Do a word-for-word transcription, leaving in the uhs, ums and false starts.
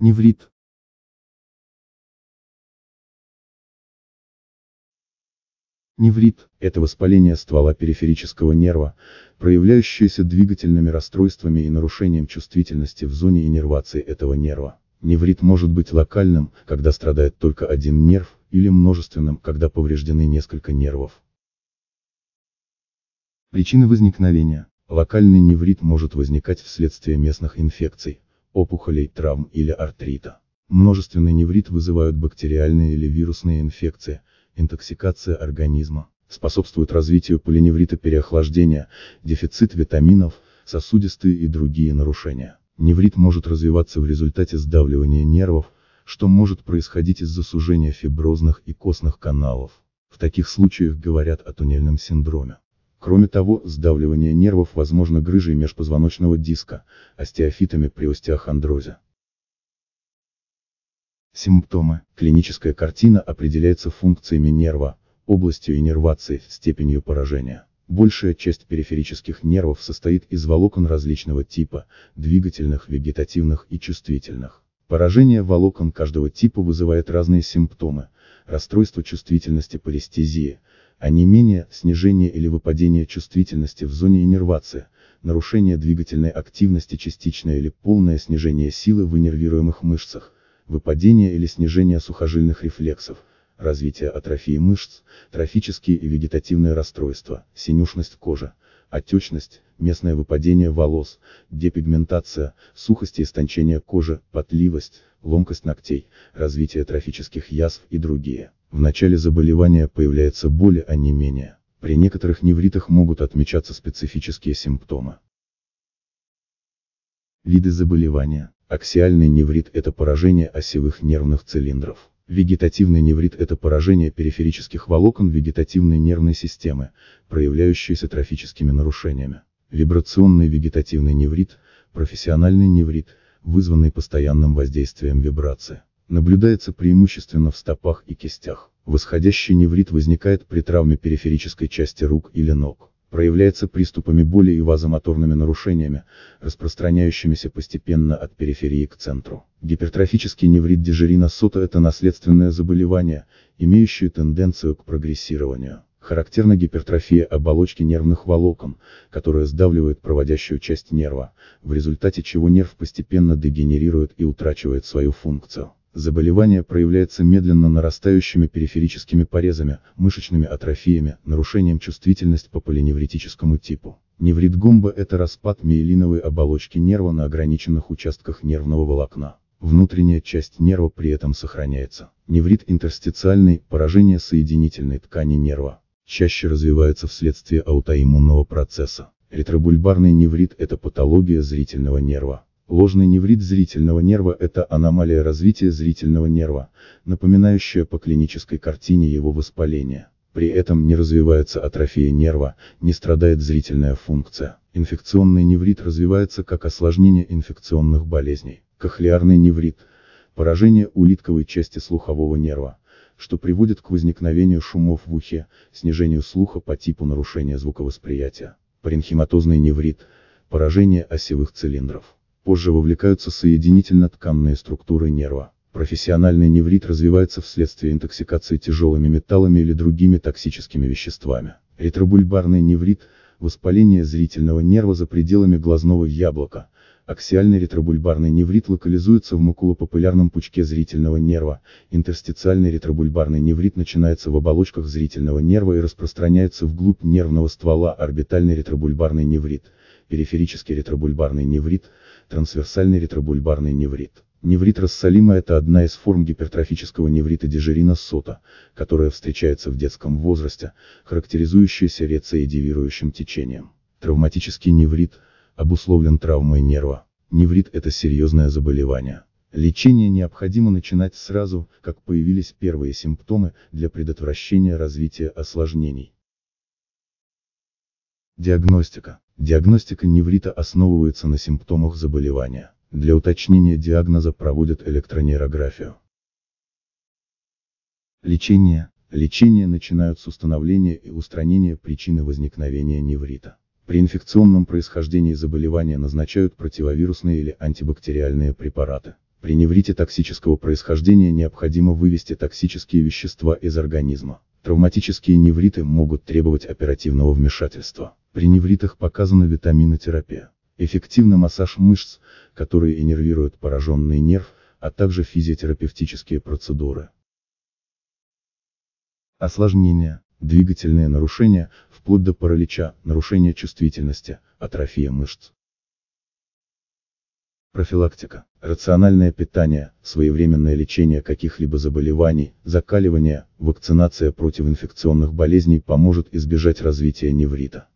Неврит. Неврит – это воспаление ствола периферического нерва, проявляющееся двигательными расстройствами и нарушением чувствительности в зоне иннервации этого нерва. Неврит может быть локальным, когда страдает только один нерв, или множественным, когда повреждены несколько нервов. Причины возникновения. Локальный неврит может возникать вследствие местных инфекций, опухолей, травм или артрита. Множественный неврит вызывают бактериальные или вирусные инфекции, интоксикация организма, способствует развитию поливневрита переохлаждения, дефицит витаминов, сосудистые и другие нарушения. Неврит может развиваться в результате сдавливания нервов, что может происходить из-за сужения фиброзных и костных каналов. В таких случаях говорят о туннельном синдроме. Кроме того, сдавливание нервов возможно грыжей межпозвоночного диска, остеофитами при остеохондрозе. Симптомы. Клиническая картина определяется функциями нерва, областью иннервации, степенью поражения. Большая часть периферических нервов состоит из волокон различного типа, двигательных, вегетативных и чувствительных. Поражение волокон каждого типа вызывает разные симптомы: расстройство чувствительности, парестезия, онемение, снижение или выпадение чувствительности в зоне иннервации, нарушение двигательной активности, частичное или полное снижение силы в иннервируемых мышцах, выпадение или снижение сухожильных рефлексов, развитие атрофии мышц, трофические и вегетативные расстройства, синюшность кожи, отечность, местное выпадение волос, депигментация, сухость и истончение кожи, потливость, ломкость ногтей, развитие трофических язв и другие. В начале заболевания появляется боль, онемение. При некоторых невритах могут отмечаться специфические симптомы. Виды заболевания. Аксиальный неврит – это поражение осевых нервных цилиндров. Вегетативный неврит – это поражение периферических волокон вегетативной нервной системы, проявляющееся трофическими нарушениями. Вибрационный вегетативный неврит – профессиональный неврит, вызванный постоянным воздействием вибрации. Наблюдается преимущественно в стопах и кистях. Восходящий неврит возникает при травме периферической части рук или ног. Проявляется приступами боли и вазомоторными нарушениями, распространяющимися постепенно от периферии к центру. Гипертрофический неврит Дежерина-Сото – это наследственное заболевание, имеющее тенденцию к прогрессированию. Характерна гипертрофия оболочки нервных волокон, которая сдавливает проводящую часть нерва, в результате чего нерв постепенно дегенерирует и утрачивает свою функцию. Заболевание проявляется медленно нарастающими периферическими порезами, мышечными атрофиями, нарушением чувствительности по полиневритическому типу. Неврит Гомба – это распад миелиновой оболочки нерва на ограниченных участках нервного волокна. Внутренняя часть нерва при этом сохраняется. Неврит интерстициальный – поражение соединительной ткани нерва. Чаще развивается вследствие аутоиммунного процесса. Ретробульбарный неврит – это патология зрительного нерва. Ложный неврит зрительного нерва – это аномалия развития зрительного нерва, напоминающая по клинической картине его воспаление. При этом не развивается атрофия нерва, не страдает зрительная функция. Инфекционный неврит развивается как осложнение инфекционных болезней. Кохлеарный неврит – поражение улитковой части слухового нерва, что приводит к возникновению шумов в ухе, снижению слуха по типу нарушения звуковосприятия. Паренхиматозный неврит – поражение осевых цилиндров. Позже вовлекаются соединительно-тканные структуры нерва. Профессиональный неврит развивается вследствие интоксикации тяжелыми металлами или другими токсическими веществами. Ретробульбарный неврит – воспаление зрительного нерва за пределами глазного яблока. Аксиальный ретробульбарный неврит локализуется в макулопапиллярном пучке зрительного нерва. Интерстициальный ретробульбарный неврит начинается в оболочках зрительного нерва и распространяется вглубь нервного ствола. Орбитальный ретробульбарный неврит, периферический ретробульбарный неврит, трансверсальный ретробульбарный неврит. Неврит Рассалима – это одна из форм гипертрофического неврита Дежерина-Сото, которая встречается в детском возрасте, характеризующаяся рецидивирующим течением. Травматический неврит обусловлен травмой нерва. Неврит – это серьезное заболевание. Лечение необходимо начинать сразу, как появились первые симптомы, для предотвращения развития осложнений. Диагностика. Диагностика неврита основывается на симптомах заболевания. Для уточнения диагноза проводят электронейрографию. Лечение. Лечение начинают с установления и устранения причины возникновения неврита. При инфекционном происхождении заболевания назначают противовирусные или антибактериальные препараты. При неврите токсического происхождения необходимо вывести токсические вещества из организма. Травматические невриты могут требовать оперативного вмешательства. При невритах показана витаминотерапия. Эффективный массаж мышц, которые иннервируют пораженный нерв, а также физиотерапевтические процедуры. Осложнения. Двигательные нарушения, вплоть до паралича, нарушение чувствительности, атрофия мышц. Профилактика. Рациональное питание, своевременное лечение каких-либо заболеваний, закаливание, вакцинация против инфекционных болезней поможет избежать развития неврита.